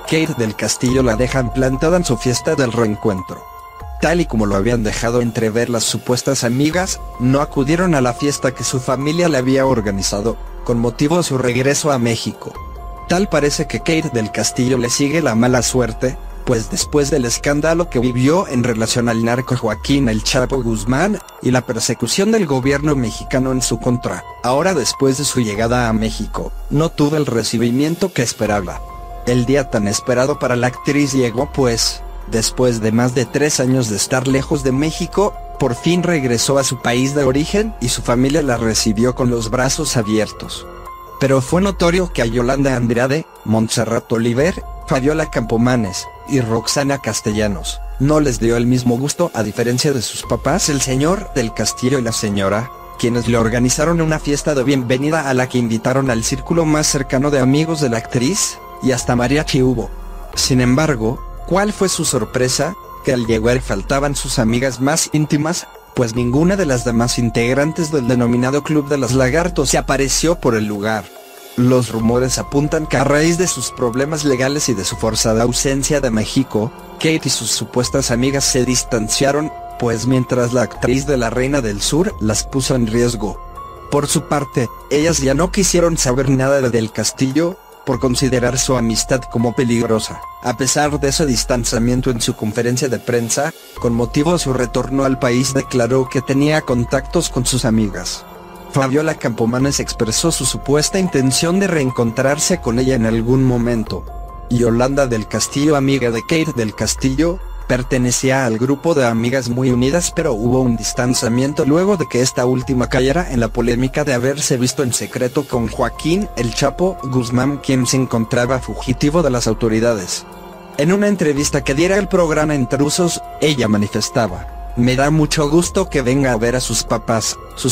Kate del Castillo la dejan plantada en su fiesta del reencuentro. Tal y como lo habían dejado entrever las supuestas amigas, no acudieron a la fiesta que su familia le había organizado, con motivo de su regreso a México. Tal parece que Kate del Castillo le sigue la mala suerte, pues después del escándalo que vivió en relación al narco Joaquín El Chapo Guzmán, y la persecución del gobierno mexicano en su contra, ahora después de su llegada a México, no tuvo el recibimiento que esperaba. El día tan esperado para la actriz llegó pues, después de más de 3 años de estar lejos de México, por fin regresó a su país de origen y su familia la recibió con los brazos abiertos. Pero fue notorio que a Yolanda Andrade, Montserrat Oliver, Fabiola Campomanes y Roxana Castellanos no les dio el mismo gusto, a diferencia de sus papás el señor del Castillo y la señora, quienes le organizaron una fiesta de bienvenida a la que invitaron al círculo más cercano de amigos de la actriz, y hasta mariachi hubo. Sin embargo, ¿cuál fue su sorpresa? Que al llegar faltaban sus amigas más íntimas, pues ninguna de las demás integrantes del denominado Club de los Lagartos se apareció por el lugar. Los rumores apuntan que a raíz de sus problemas legales y de su forzada ausencia de México, Kate y sus supuestas amigas se distanciaron, pues mientras la actriz de La Reina del Sur las puso en riesgo. Por su parte, ellas ya no quisieron saber nada de Del Castillo, por considerar su amistad como peligrosa. A pesar de ese distanciamiento, en su conferencia de prensa, con motivo de su retorno al país, declaró que tenía contactos con sus amigas. Fabiola Campomanes expresó su supuesta intención de reencontrarse con ella en algún momento. Yolanda del Castillo, amiga de Kate del Castillo, pertenecía al grupo de amigas muy unidas, pero hubo un distanciamiento luego de que esta última cayera en la polémica de haberse visto en secreto con Joaquín El Chapo Guzmán, quien se encontraba fugitivo de las autoridades. En una entrevista que diera el programa Intrusos, ella manifestaba: "Me da mucho gusto que venga a ver a sus papás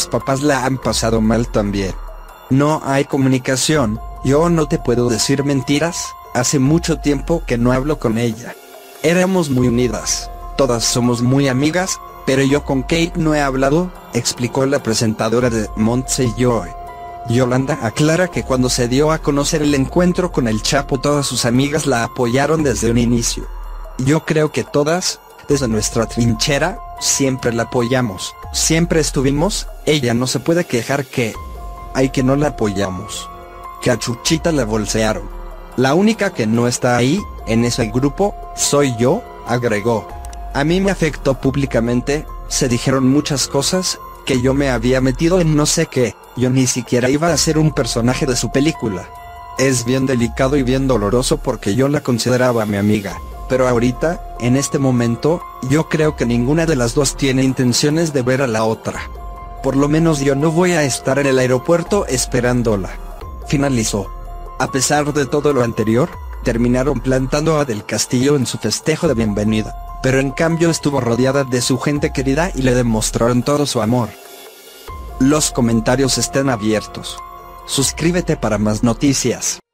la han pasado mal también. No hay comunicación, yo no te puedo decir mentiras, hace mucho tiempo que no hablo con ella. Éramos muy unidas, todas somos muy amigas, pero yo con Kate no he hablado", explicó la presentadora de Monse Joy. Yolanda aclara que cuando se dio a conocer el encuentro con El Chapo, todas sus amigas la apoyaron desde un inicio. "Yo creo que todas, desde nuestra trinchera, siempre la apoyamos, siempre estuvimos, ella no se puede quejar que no la apoyamos. Que a Chuchita la bolsearon. La única que no está ahí, en ese grupo, soy yo", agregó. "A mí me afectó públicamente, se dijeron muchas cosas, que yo me había metido en no sé qué, yo ni siquiera iba a ser un personaje de su película. Es bien delicado y bien doloroso porque yo la consideraba mi amiga, pero ahorita, en este momento, yo creo que ninguna de las dos tiene intenciones de ver a la otra. Por lo menos yo no voy a estar en el aeropuerto esperándola", finalizó. A pesar de todo lo anterior, terminaron plantando a Del Castillo en su festejo de bienvenida, pero en cambio estuvo rodeada de su gente querida y le demostraron todo su amor. Los comentarios están abiertos. Suscríbete para más noticias.